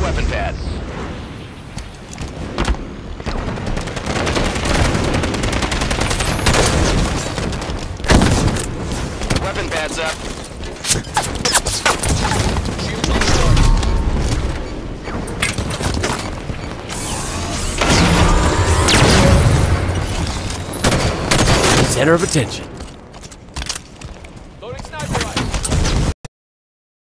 weapon pad. Weapon pad's up. Center of attention.